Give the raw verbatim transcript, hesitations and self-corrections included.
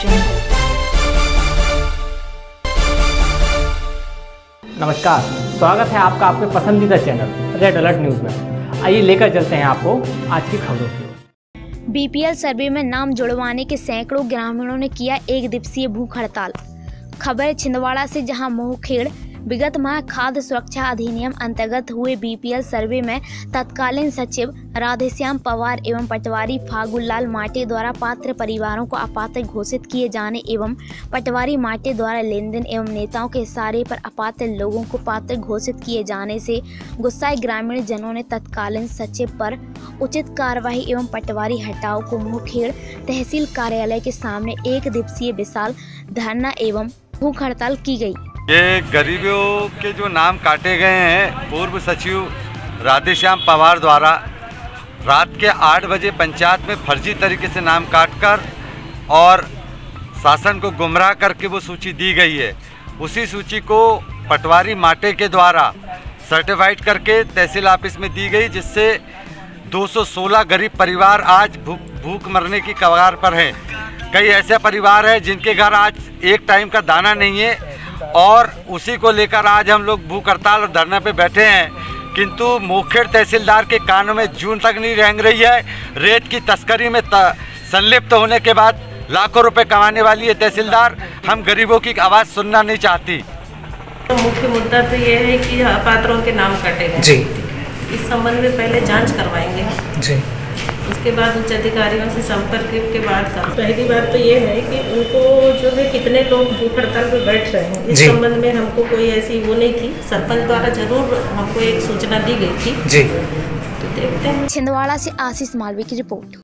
नमस्कार, स्वागत है आपका आपके पसंदीदा चैनल रेड अलर्ट न्यूज में। आइए लेकर चलते हैं आपको आज की खबरों की ओर। बीपीएल सर्वे में नाम जुड़वाने के सैकड़ों ग्रामीणों ने किया एक दिवसीय भूख हड़ताल। खबर है छिंदवाड़ा से, जहां मोहखेड़ विगत माह खाद्य सुरक्षा अधिनियम अंतर्गत हुए बीपीएल सर्वे में तत्कालीन सचिव राधेश्याम पवार एवं पटवारी फागुलाल माटे द्वारा पात्र परिवारों को अपात्र घोषित किए जाने एवं पटवारी माटे द्वारा लेन देन एवं नेताओं के इशारे पर अपात्र लोगों को पात्र घोषित किए जाने से गुस्साए ग्रामीण जनों ने तत्कालीन सचिव पर उचित कार्रवाई एवं पटवारी हटाओ को मुखेड़ तहसील कार्यालय के सामने एक दिवसीय विशाल धरना एवं भूख हड़ताल की गई। ये गरीबों के जो नाम काटे गए हैं पूर्व सचिव राधेश्याम पवार द्वारा रात के आठ बजे पंचायत में फर्जी तरीके से नाम काटकर और शासन को गुमराह करके वो सूची दी गई है। उसी सूची को पटवारी माटे के द्वारा सर्टिफाइड करके तहसील ऑफिस में दी गई, जिससे दो सौ सोलह गरीब परिवार आज भूख भूख मरने की कगार पर हैं। कई ऐसे परिवार हैं जिनके घर आज एक टाइम का दाना नहीं है और उसी को लेकर आज हम लोग भूख हड़ताल और धरने पे बैठे हैं। किंतु मोहखेड़ तहसीलदार के कानों में जून तक नहीं रेंग रही है। रेत की तस्करी में संलिप्त होने के बाद लाखों रुपए कमाने वाली है तहसीलदार। हम गरीबों की आवाज़ सुनना नहीं चाहती। तो मुख्य मुद्दा तो ये है कि अपात्रों के नाम कटे गए जी। इस संबंध में पहले जांच करवाएंगे जी, उसके बाद उच्च अधिकारियों से संपर्क के बाद का पहली बात तो ये है कि उनको जो है कितने लोग भूख हड़ताल पे बैठ रहे हैं, इस संबंध में हमको कोई ऐसी वो नहीं थी। सरपंच द्वारा जरूर हमको एक सूचना दी गई थी जी। तो देखते हैं। छिंदवाड़ा से आशीष मालवी की रिपोर्ट।